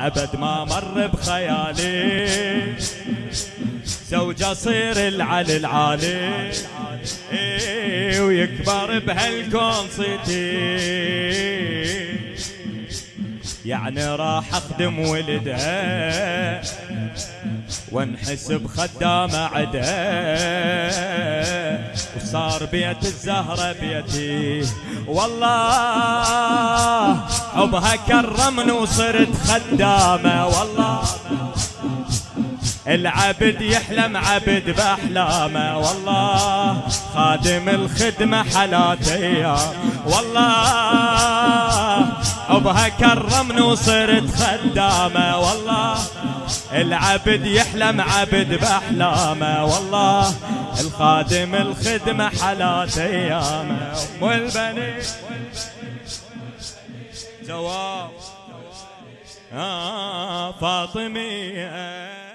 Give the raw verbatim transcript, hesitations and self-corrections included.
أبد ما مر بخيالي زوج أصير العلي العالي ويكبر بهالكون صيتي، يعني راح أخدم ولدها وانحسب خدامة عدها، وصار بيت الزهرة بيتي والله عبها كرمني وصرت خدامة. والله العبد يحلم عبد بأحلامه، والله خادم الخدمة حلاتي والله عبها كرمني وصرت خدامة. والله العبد يحلم عبد بأحلامه، والله الخادم الخدمة حلات أيامه. أم البنين جواب آه فاطمية